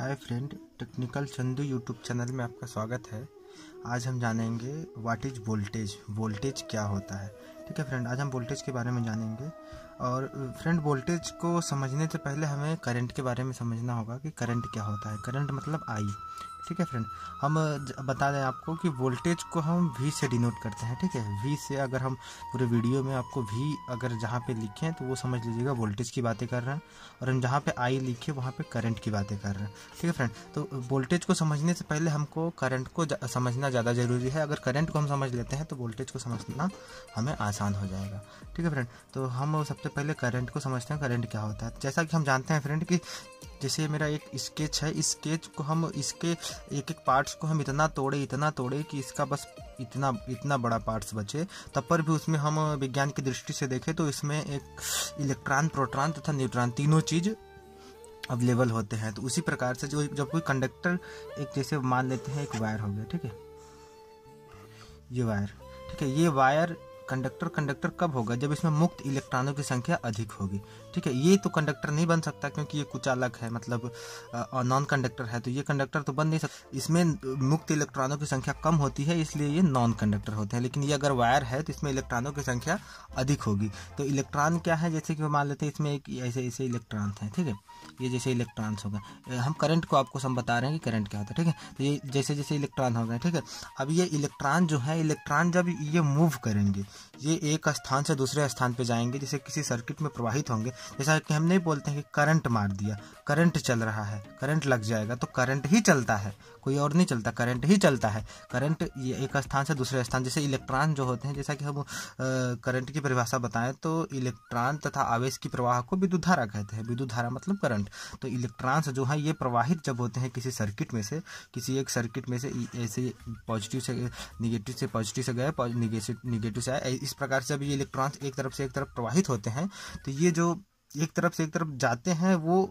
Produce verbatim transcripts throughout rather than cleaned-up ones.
हाय friend, technical Chandu YouTube channel में आपका स्वागत है। आज हम जानेंगे व्हाट इज वोल्टेज। वोल्टेज क्या होता है। ठीक है फ्रेंड, आज हम वोल्टेज के बारे में जानेंगे। और फ्रेंड, वोल्टेज को समझने से पहले हमें करंट के बारे में समझना होगा कि करंट क्या होता है। करंट मतलब आई। ठीक है फ्रेंड, हम बता दें आपको कि वोल्टेज को हम वी से डिनोट करते हैं। ठीक है, वी से अगर हम पूरे वीडियो में आपको वी अगर जहाँ पे लिखें तो वो समझ लीजिएगा वोल्टेज की बातें कर रहे हैं, और हम जहाँ पे आई लिखे वहाँ पे करंट की बातें कर रहे हैं। ठीक है फ्रेंड, तो वोल्टेज को समझने से पहले हमको करंट को समझना ज़्यादा ज़रूरी है। अगर करंट को हम समझ लेते हैं तो वोल्टेज को समझना हमें आसान हो जाएगा। ठीक है फ्रेंड, तो हम सबसे पहले करंट को समझते हैं। करंट क्या होता है, जैसा कि हम जानते हैं फ्रेंड कि जैसे मेरा एक स्केच है, इस स्केच को हम इसके एक एक पार्ट्स को हम इतना तोड़े इतना तोड़े कि इसका बस इतना इतना बड़ा पार्ट्स बचे, तब पर भी उसमें हम विज्ञान की दृष्टि से देखें तो इसमें एक इलेक्ट्रॉन, प्रोटॉन तथा न्यूट्रॉन तीनों चीज़ अवेलेबल होते हैं। तो उसी प्रकार से जो जब कोई कंडक्टर, एक जैसे मान लेते हैं एक वायर हो गया, ठीक है, ये वायर, ठीक है, ये वायर कंडक्टर कंडक्टर कब होगा, जब इसमें मुक्त इलेक्ट्रॉनों की संख्या अधिक होगी। ठीक है, ये तो कंडक्टर नहीं बन सकता क्योंकि ये कुचालक है, मतलब नॉन कंडक्टर है, तो ये कंडक्टर तो बन नहीं सकता। इसमें मुक्त इलेक्ट्रॉनों की संख्या कम होती है, इसलिए ये नॉन कंडक्टर होते हैं। लेकिन ये अगर वायर है तो इसमें इलेक्ट्रॉनों की संख्या अधिक होगी। तो इलेक्ट्रॉन क्या है, जैसे कि मान लेते हैं इसमें एक ऐसे ऐसे इलेक्ट्रॉन हैं। ठीक है, ये जैसे इलेक्ट्रॉन्स हो गए। हम करंट को आपको सम बता रहे हैं कि करंट क्या होता है। ठीक है, तो ये जैसे जैसे इलेक्ट्रॉन हो गए। ठीक है, अब ये इलेक्ट्रॉन जो है, इलेक्ट्रॉन जब ये मूव करेंगे, ये एक स्थान से दूसरे स्थान पे जाएंगे, जैसे किसी सर्किट में प्रवाहित होंगे। जैसा कि हम नहीं बोलते हैं कि करंट मार दिया, करंट चल रहा है, करंट लग जाएगा, तो करंट ही चलता है, कोई और नहीं चलता, करंट ही चलता है। करंट ये एक स्थान से दूसरे स्थान, जैसे इलेक्ट्रॉन जो होते हैं, जैसा कि हम करंट की परिभाषा बताएं तो इलेक्ट्रॉन तथा आवेश की प्रवाह को विद्युत धारा कहते हैं। विद्युत धारा मतलब करंट। तो इलेक्ट्रॉन्स जो है ये प्रवाहित जब होते हैं किसी सर्किट में से, किसी एक सर्किट में से, ऐसे पॉजिटिव से निगेटिव से पॉजिटिव से गए, निगेटिव से आए, इस प्रकार से जब ये इलेक्ट्रॉन्स एक तरफ से एक तरफ प्रवाहित होते हैं, तो ये जो एक तरफ से एक तरफ जाते हैं वो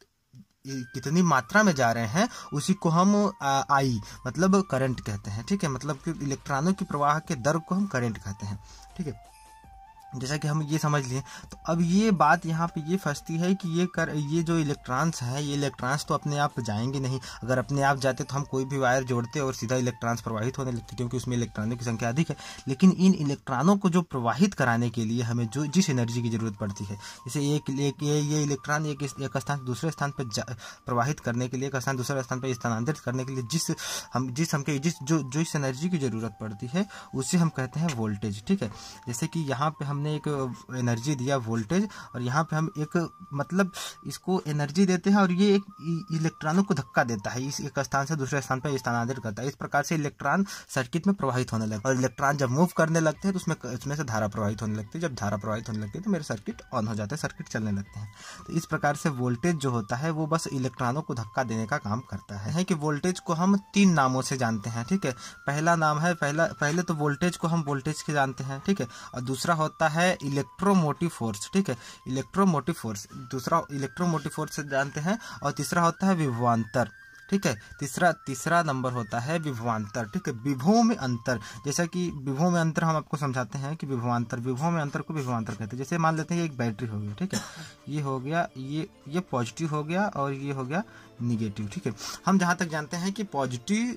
कितनी मात्रा में जा रहे हैं उसी को हम आई मतलब करंट कहते हैं। ठीक है, मतलब कि इलेक्ट्रॉनों की प्रवाह के दर को हम करंट कहते हैं। ठीक है, जैसा कि हम ये समझ लिए। तो अब ये बात यहाँ पे ये फंसती है कि ये कर ये जो इलेक्ट्रॉन्स हैं, ये इलेक्ट्रॉन्स तो अपने आप जाएंगे नहीं। अगर अपने आप जाते तो हम कोई भी वायर जोड़ते और सीधा इलेक्ट्रॉन्स प्रवाहित होने लगते, क्योंकि उसमें इलेक्ट्रॉनों की संख्या अधिक है। लेकिन इन इलेक्ट्रॉनों को जो प्रवाहित कराने के लिए हमें जो जिस एनर्जी की जरूरत पड़ती है, जैसे एक, एक ये ये इलेक्ट्रॉन एक, एक स्थान से दूसरे स्थान पर प्रवाहित करने के लिए, एक स्थान दूसरे स्थान पर स्थानांतरित करने के लिए जिस हम जिस हमके जिस जो जो इस एनर्जी की जरूरत पड़ती है उसे हम कहते हैं वोल्टेज। ठीक है, जैसे कि यहाँ पे हम ने एक एनर्जी दिया वोल्टेज, और यहाँ पे हम एक मतलब इसको एनर्जी देते हैं और ये एक इलेक्ट्रॉनों को धक्का देता है, इस एक स्थान से दूसरे स्थान पर स्थानांतरित करता है। इस प्रकार से इलेक्ट्रॉन सर्किट में प्रवाहित होने लगता है, और इलेक्ट्रॉन जब मूव करने लगते हैं तो उसमें उसमें से धारा प्रवाहित होने लगती है। जब धारा प्रवाहित होने लगती है तो मेरे सर्किट ऑन हो जाता है, सर्किट चलने लगते हैं। तो इस प्रकार से वोल्टेज जो होता है वो बस इलेक्ट्रॉनों को धक्का देने का काम करता है। है कि वोल्टेज को हम तीन नामों से जानते हैं। ठीक है, पहला नाम है, पहला पहले तो वोल्टेज को हम वोल्टेज के जानते हैं। ठीक है, और दूसरा होता है इलेक्ट्रोमोटिव फोर्स। ठीक है, इलेक्ट्रोमोटिव फोर्स, दूसरा इलेक्ट्रोमोटिव फोर्स से जानते हैं, और तीसरा होता है विभवांतर। ठीक है, तीसरा तीसरा नंबर होता है विभवांतर। ठीक है, विभवों में अंतर, जैसा कि विभवों में अंतर हम आपको समझाते हैं कि विभवांतर, विभवों में अंतर को विभवांतर कहते हैं। जैसे मान लेते हैं एक बैटरी हो गया। ठीक है, ये हो गया, ये ये पॉजिटिव हो गया और ये हो गया निगेटिव। ठीक है, हम जहाँ तक जानते हैं कि पॉजिटिव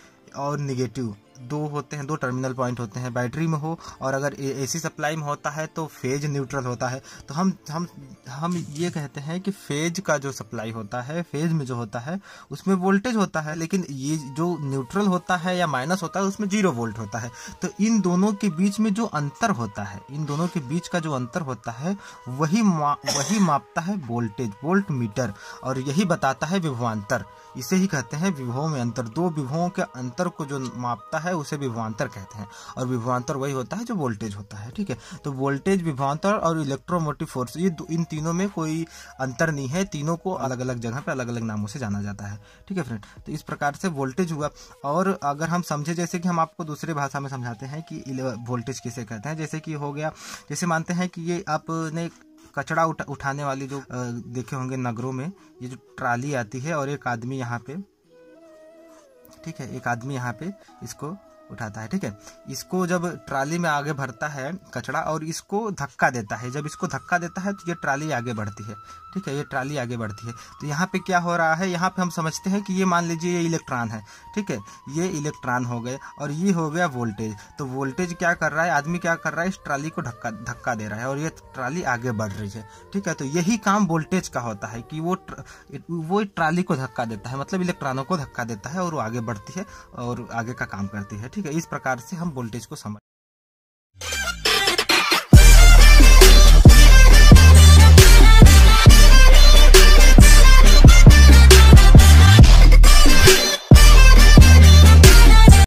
और निगेटिव दो होते हैं, दो टर्मिनल पॉइंट होते हैं बैटरी में हो, और अगर एसी सप्लाई में होता है तो फेज न्यूट्रल होता है। तो हम हम हम ये कहते हैं कि फेज का जो सप्लाई होता है, फेज में जो होता है उसमें वोल्टेज होता है, लेकिन ये जो न्यूट्रल होता है या माइनस होता है उसमें जीरो वोल्ट होता है। तो इन दोनों के बीच में जो अंतर होता है, इन दोनों के बीच का जो अंतर होता है वही मा, वही मापता है वोल्टेज, वोल्ट मीटर, और यही बताता है विभवांतर। इसे ही कहते हैं विभवों में अंतर। दो विभवों के अंतर को जो मापता है उसे विभवांतर कहते हैं, और विभवांतर वही होता है जो वोल्टेज होता है। ठीक है, तो वोल्टेज, विभवांतर और इलेक्ट्रोमोटिव फोर्स, ये इन तीनों में कोई अंतर नहीं है, तीनों को अलग अलग जगह पे अलग अलग नामों से जाना जाता है। ठीक है फ्रेंड, तो इस प्रकार से वोल्टेज हुआ। और अगर हम समझे, जैसे कि हम आपको दूसरी भाषा में समझाते हैं कि वोल्टेज किसे कहते हैं, जैसे कि हो गया, जैसे मानते हैं कि ये आपने कचरा उठा, उठाने वाली जो देखे होंगे नगरों में, ये जो ट्राली आती है और एक आदमी यहाँ पे, ठीक है, एक आदमी यहाँ पे इसको उठाता है। ठीक है, इसको जब ट्राली में आगे भरता है कचरा और इसको धक्का देता है, जब इसको धक्का देता है तो ये ट्राली आगे बढ़ती है। ठीक है, ये ट्राली आगे बढ़ती है। तो यहाँ पे क्या हो रहा है, यहाँ पे हम समझते हैं कि ये मान लीजिए ये इलेक्ट्रॉन है। ठीक है, ये इलेक्ट्रॉन हो गए और ये हो गया वोल्टेज। तो वोल्टेज क्या कर रहा है, आदमी क्या कर रहा है, इस ट्राली को धक्का धक्का दे रहा है और ये ट्राली आगे बढ़ रही है। ठीक है, तो यही काम वोल्टेज का होता है कि वो वो ट्राली को धक्का देता है, मतलब इलेक्ट्रॉनों को धक्का देता है और वो आगे बढ़ती है और आगे का काम करती है। ठीक है, इस प्रकार से हम वोल्टेज को समझ